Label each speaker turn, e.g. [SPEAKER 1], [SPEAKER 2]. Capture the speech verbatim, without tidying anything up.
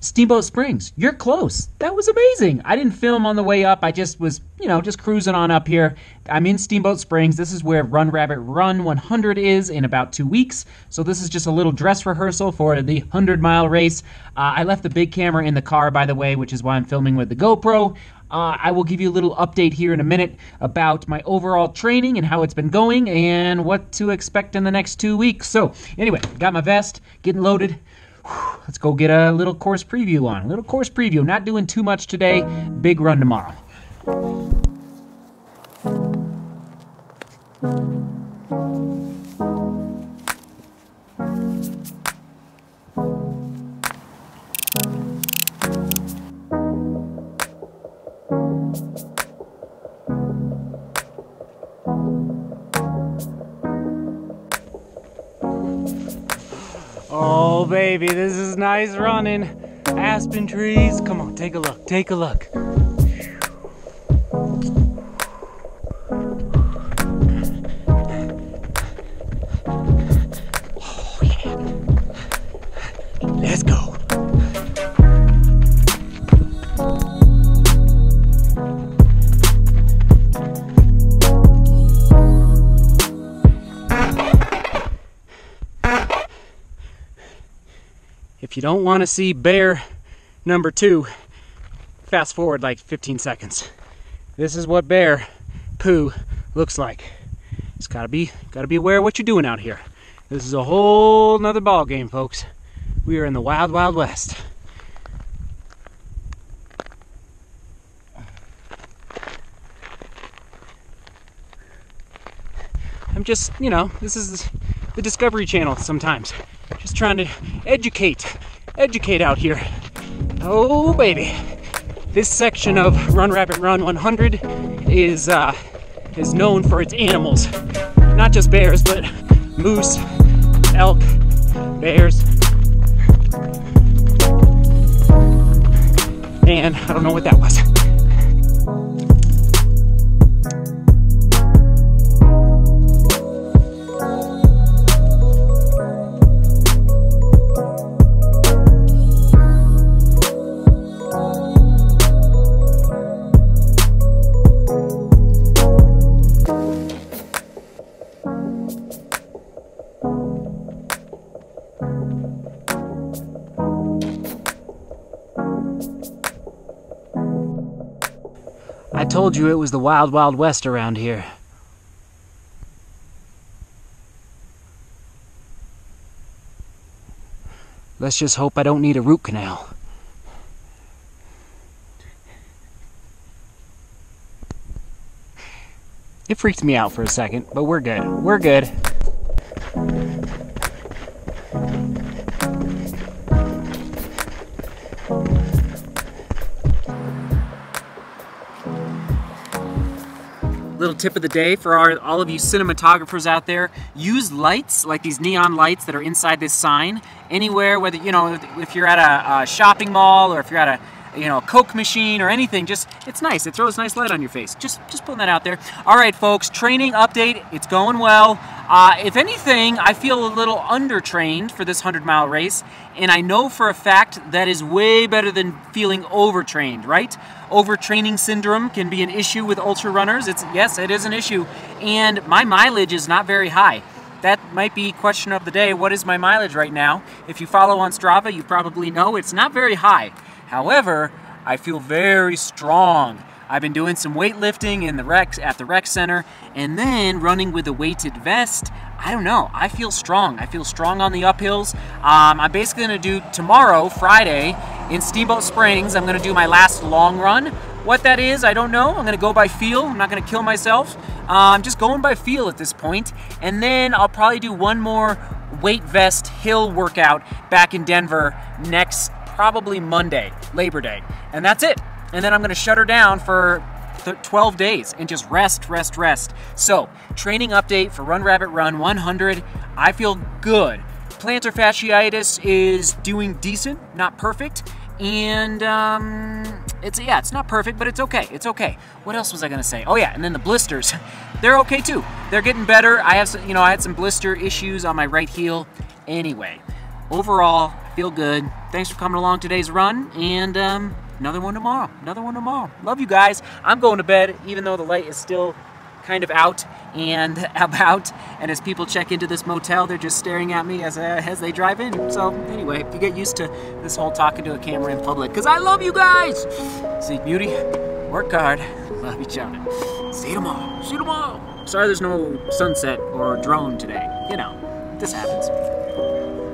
[SPEAKER 1] Steamboat Springs. You're close. That was amazing. I didn't film on the way up. I just was, you know, just cruising on up here. I'm in Steamboat Springs. This is where Run Rabbit Run one hundred is in about two weeks. So this is just a little dress rehearsal for the one hundred mile race. Uh, I left the big camera in the car, by the way, which is why I'm filming with the GoPro. Uh, I will give you a little update here in a minute about my overall training and how it's been going and what to expect in the next two weeks. So anyway, got my vest, getting loaded. Whew, let's go get a little course preview on. A little course preview. Not doing too much today. Big run tomorrow. Oh, baby, this is nice running. Aspen trees. Come on, take a look. Take a look. Oh, yeah. Let's go. If you don't want to see bear number two, fast forward like fifteen seconds. This is what bear poo looks like. It's gotta be gotta be aware of what you're doing out here. This is a whole nother ball game, folks. We are in the wild, wild west. I'm just, you know, this is the Discovery Channel sometimes. Just trying to educate, educate out here. Oh, baby. This section of Run Rabbit Run one hundred is, uh, is known for its animals. Not just bears, but moose, elk, bears. And I don't know what that was. I told you it was the wild, wild west around here. Let's just hope I don't need a root canal. It freaked me out for a second, but we're good. We're good. Little tip of the day for our, all of you cinematographers out there: use lights like these neon lights that are inside this sign anywhere, whether, you know, if you're at a, a shopping mall or if you're at a, you know, a Coke machine or anything. Just, it's nice. It throws a nice light on your face. Just, just putting that out there. All right, folks, training update. It's going well. Uh, if anything, I feel a little undertrained for this one hundred mile race, and I know for a fact that is way better than feeling overtrained, right? Overtraining syndrome can be an issue with ultra runners. It's, yes, it is an issue, and my mileage is not very high. That might be question of the day. What is my mileage right now? If you follow on Strava, you probably know it's not very high. However, I feel very strong. I've been doing some weightlifting in the rec at the rec center, and then running with a weighted vest. I don't know. I feel strong. I feel strong on the uphills. Um, I'm basically going to do tomorrow, Friday, in Steamboat Springs. I'm going to do my last long run. What that is, I don't know. I'm going to go by feel. I'm not going to kill myself. Uh, I'm just going by feel at this point. And then I'll probably do one more weight vest hill workout back in Denver next, probably Monday, Labor Day. And that's it. And then I'm going to shut her down for twelve days and just rest, rest, rest. So, training update for Run Rabbit Run one hundred. I feel good. Plantar fasciitis is doing decent, not perfect. And um, it's, yeah, it's not perfect, but it's okay. It's okay. What else was I going to say? Oh yeah, and then the blisters. They're okay too. They're getting better. I have some, you know, I had some blister issues on my right heel. Anyway, overall, feel good. Thanks for coming along today's run, and um, another one tomorrow. Another one tomorrow. Love you guys. I'm going to bed, even though the light is still kind of out and about, and as people check into this motel, they're just staring at me as, uh, as they drive in. So anyway, you get used to this whole talking to a camera in public, because I love you guys. Seek beauty, work hard, love each other. See you tomorrow. See you tomorrow. Sorry there's no sunset or drone today. You know, this happens.